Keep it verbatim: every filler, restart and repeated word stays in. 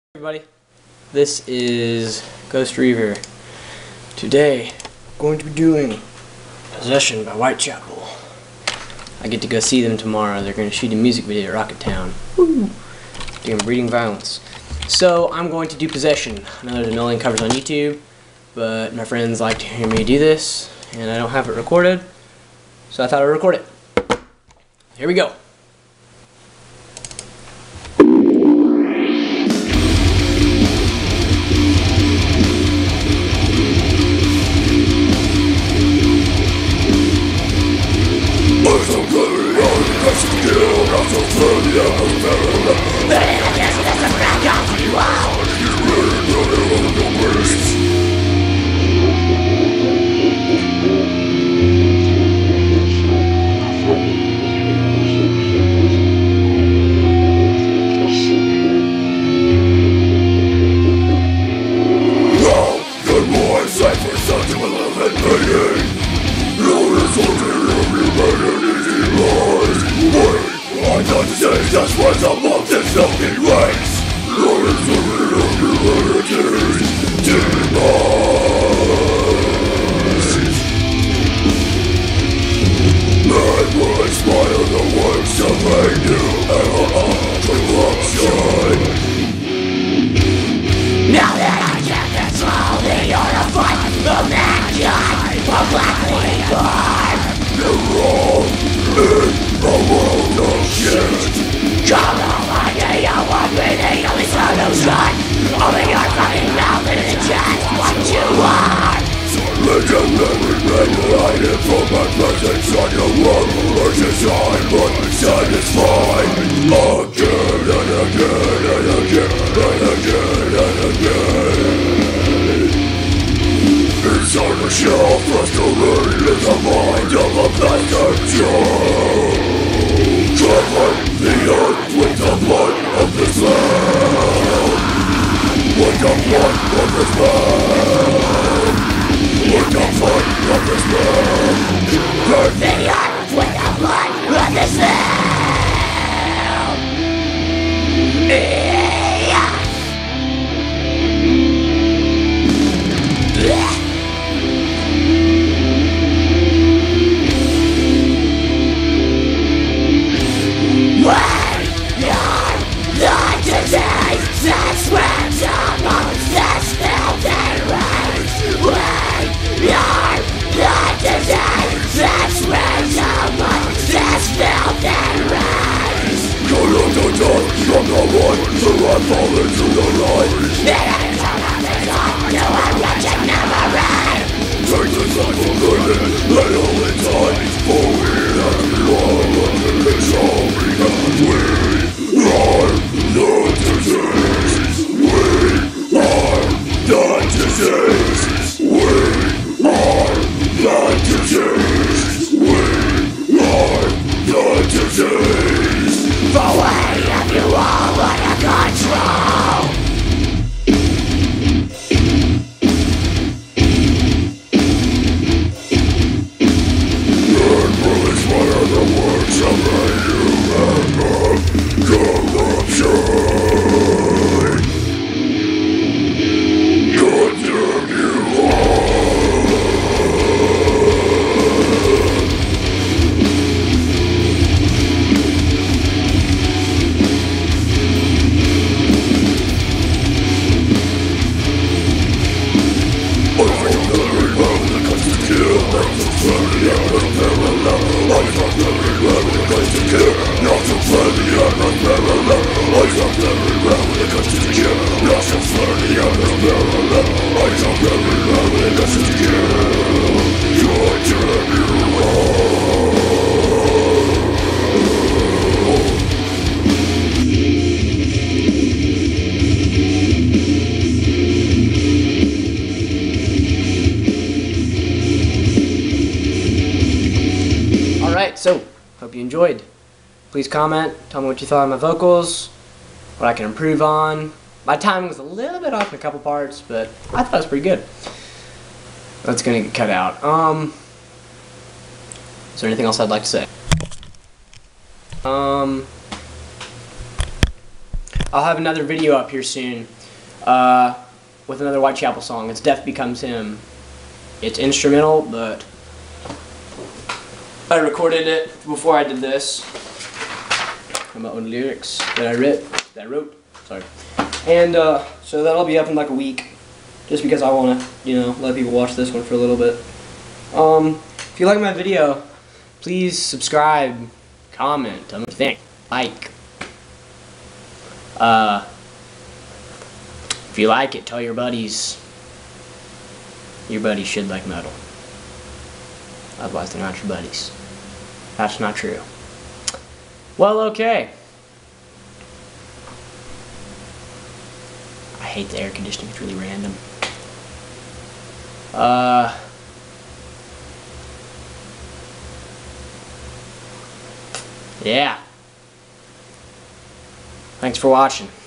Everybody, this is Ghost Reaver. Today, I'm going to be doing Possession by Whitechapel. I get to go see them tomorrow. They're going to shoot a music video at Rocket Town. Woo! Doing breeding violence. So I'm going to do Possession. I know there's a million covers on YouTube, but my friends like to hear me do this, and I don't have it recorded, so I thought I'd record it. Here we go. Just was among the filthy race. Demons. Man will inspire the works of a new era of corruption. Now that I can't control the order the mankind of blackly gone. The wrong in a world of shit. Come on, my day, I want me the only solution. Open your fucking mouth and ingest what you want. Silent and never regulated from my presence on your world. Urges on, but satisfied. Again and again and again and again and again. Inside the shell, frustrated is the mind of a bastard Joe. Covering the earth with the blood of this land. With the blood of this land. With the blood of this land. Burn the earth with the blood of this land. Yeah. From the one who have fallen to the light. The enemies are not the God, no one wretched memory. Take the time for living, let all in time. For we have belong unto this holy God. We are the disease. We are the disease. We are the disease. We are the disease. The way of you all under control. And will inspire the works of a human corruption. Condemn you all. Alright, so, hope you enjoyed. Please comment, tell me what you thought of my vocals, what I can improve on. My timing was a little bit off in a couple parts, but I thought it was pretty good. That's gonna get cut out. Um, is there anything else I'd like to say? Um, I'll have another video up here soon uh, with another Whitechapel song. It's Death Becomes Him. It's instrumental, but I recorded it before I did this. My own lyrics that I wrote. That I wrote. Sorry. And uh, so that'll be up in like a week, just because I want to, you know, let people watch this one for a little bit. Um, if you like my video, please subscribe, comment, tell me what you think, like. Uh, if you like it, tell your buddies. Your buddies should like metal. Otherwise, they're not your buddies. That's not true. Well, okay. I hate the air conditioning. It's really random. Uh... Yeah. Thanks for watching.